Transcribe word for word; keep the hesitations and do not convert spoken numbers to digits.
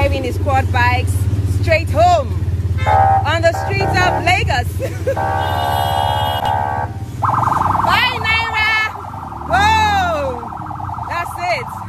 driving his quad bikes straight home on the streets of Lagos. Bye, Naira! Whoa! That's it.